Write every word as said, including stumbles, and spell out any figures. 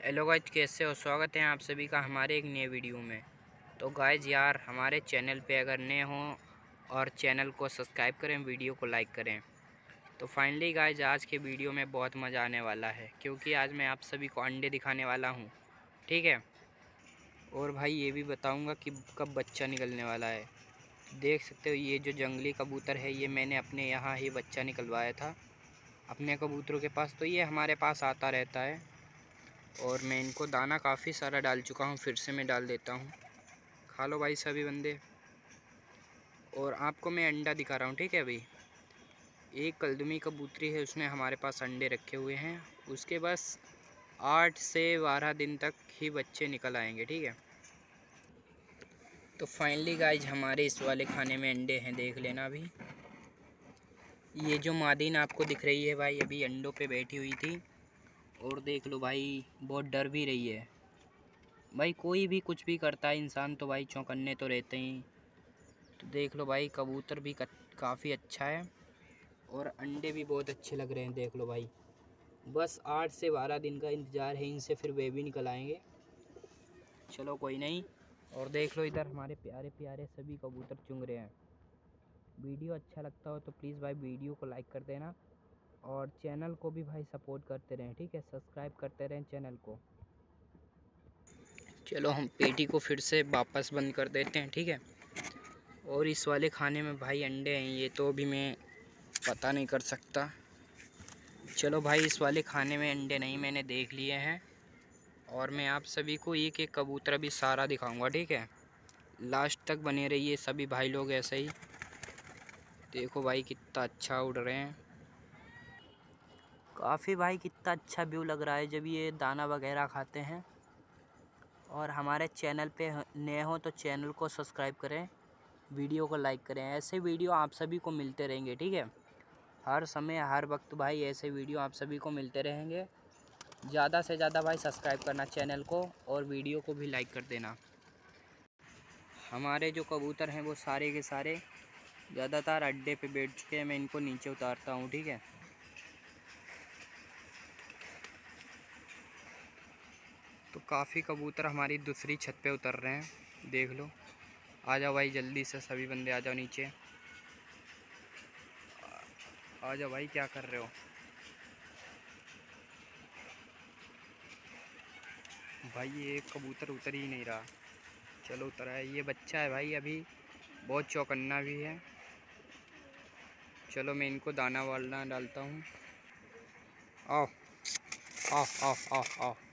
Hello guys, कैसे हो? स्वागत है आप सभी का हमारे एक नए वीडियो में। तो गाइज यार, हमारे चैनल पे अगर नए हों और चैनल को सब्सक्राइब करें, वीडियो को लाइक करें। तो फाइनली गाइज, आज के वीडियो में बहुत मज़ा आने वाला है, क्योंकि आज मैं आप सभी को अंडे दिखाने वाला हूँ, ठीक है। और भाई ये भी बताऊँगा कि कब बच्चा निकलने वाला है। देख सकते हो, ये जो जंगली कबूतर है, ये मैंने अपने यहाँ ही बच्चा निकलवाया था अपने कबूतरों के पास। तो ये हमारे पास आता रहता है और मैं इनको दाना काफ़ी सारा डाल चुका हूँ, फिर से मैं डाल देता हूँ। खा लो भाई सभी बंदे। और आपको मैं अंडा दिखा रहा हूँ, ठीक है। अभी एक कलदुमी कबूतरी है, उसने हमारे पास अंडे रखे हुए हैं। उसके बस आठ से बारह दिन तक ही बच्चे निकल आएंगे, ठीक है। तो फाइनली गाइज, हमारे इस वाले खाने में अंडे हैं, देख लेना। अभी ये जो मादीन आपको दिख रही है भाई, अभी अंडों पे बैठी हुई थी। और देख लो भाई, बहुत डर भी रही है भाई। कोई भी कुछ भी करता है इंसान तो भाई चौंकन्ने तो रहते ही। तो देख लो भाई, कबूतर भी काफ़ी अच्छा है और अंडे भी बहुत अच्छे लग रहे हैं। देख लो भाई, बस आठ से बारह दिन का इंतज़ार है, इनसे फिर बेबी निकल आएंगे। चलो कोई नहीं। और देख लो इधर हमारे प्यारे प्यारे सभी कबूतर चुंग रहे हैं। वीडियो अच्छा लगता हो तो प्लीज़ भाई वीडियो को लाइक कर देना और चैनल को भी भाई सपोर्ट करते रहें, ठीक है। सब्सक्राइब करते रहें चैनल को। चलो हम पेटी को फिर से वापस बंद कर देते हैं, ठीक है। और इस वाले खाने में भाई अंडे हैं, ये तो अभी मैं पता नहीं कर सकता। चलो भाई, इस वाले खाने में अंडे नहीं, मैंने देख लिए हैं। और मैं आप सभी को एक एक कबूतर अभी सारा दिखाऊंगा, ठीक है। लास्ट तक बने रहिए सभी भाई लोग ऐसे ही। देखो भाई कितना अच्छा उड़ रहे हैं। काफ़ी भाई कितना अच्छा व्यू लग रहा है जब ये दाना वगैरह खाते हैं। और हमारे चैनल पे नए हो तो चैनल को सब्सक्राइब करें, वीडियो को लाइक करें। ऐसे वीडियो आप सभी को मिलते रहेंगे, ठीक है। हर समय हर वक्त भाई ऐसे वीडियो आप सभी को मिलते रहेंगे। ज़्यादा से ज़्यादा भाई सब्सक्राइब करना चैनल को और वीडियो को भी लाइक कर देना। हमारे जो कबूतर हैं वो सारे के सारे ज़्यादातर अड्डे पे बैठ चुके हैं। मैं इनको नीचे उतारता हूँ, ठीक है। तो काफ़ी कबूतर हमारी दूसरी छत पे उतर रहे हैं, देख लो। आ जाओ भाई जल्दी से सभी बंदे, आ जाओ नीचे। आ जाओ भाई, क्या कर रहे हो भाई? ये एक कबूतर उतर ही नहीं रहा। चलो उतर है, ये बच्चा है भाई, अभी बहुत चौकन्ना भी है। चलो मैं इनको दाना वाना डालता हूँ। आओ आओ आओ आओ आओ।